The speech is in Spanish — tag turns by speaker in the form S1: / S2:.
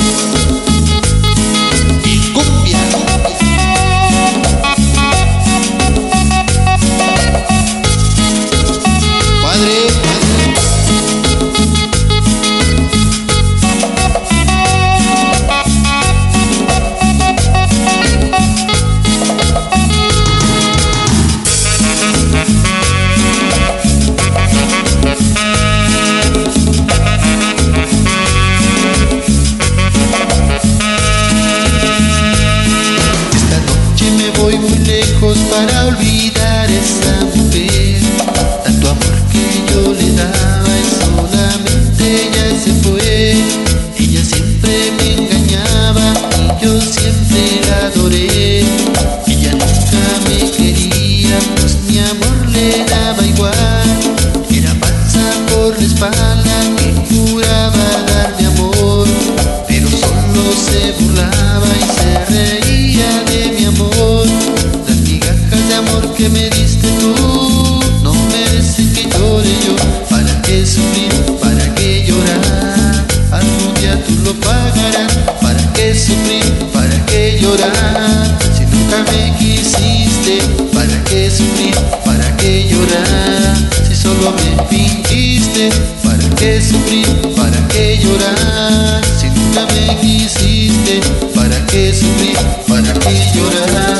S1: y cumbia. Padre, voy muy lejos para olvidar esa mujer. Tanto amor que yo le daba y solamente ella se fue. Ella siempre me engañaba y yo siempre la adoré. Ella nunca me quería, pues mi amor le daba igual. Era falsa por la espalda que juraba darme amor, pero solo se burlaba y se reía de mi amor. Las migajas de amor que me diste tú no merecen que llore yo. ¿Para qué sufrir? ¿Para qué llorar? Algún día tú lo pagarás. ¿Para qué sufrir? ¿Para qué llorar? Si nunca me quisiste, ¿para qué sufrir? ¿Para qué llorar? Si solo me fingiste, ¿para qué sufrir? ¿Para qué llorar? Si nunca me quisiste, ¿para qué sufrir? ¿Para qué llorar?